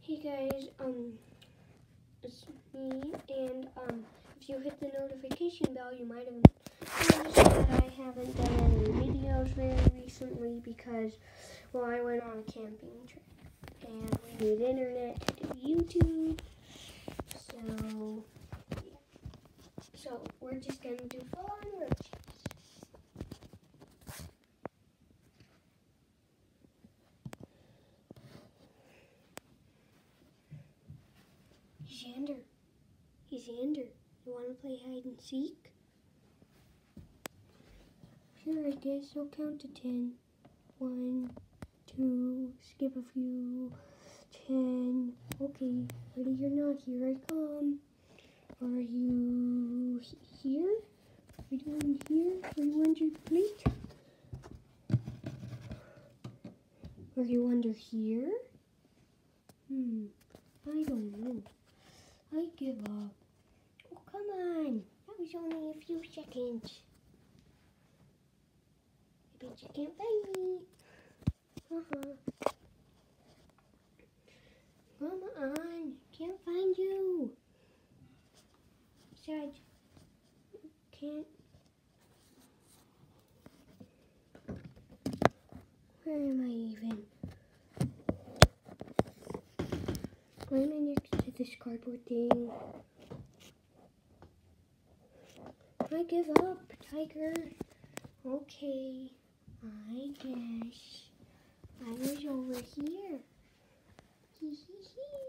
Hey guys, it's me, and if you hit the notification bell, you might have noticed that I haven't done any videos very recently because, well, I went on a camping trip, and we need internet to do YouTube, so, yeah. So, we're just gonna do full-on roaches. Xander. Hey Xander, you want to play hide and seek? Sure, I guess I'll count to 10. 1, 2, skip a few, 10. Okay, ready or not, here I come. Are you here? Are you doing here? Are you under the plate? Are you under here? I don't know. I give up. Oh, come on. That was only a few seconds. I bet you can't find me. Come on. Can't find you. Besides, can't. Where am I even? Why am I next to this cardboard thing? I give up, Tiger. Okay, I guess I was over here. Hee hee hee.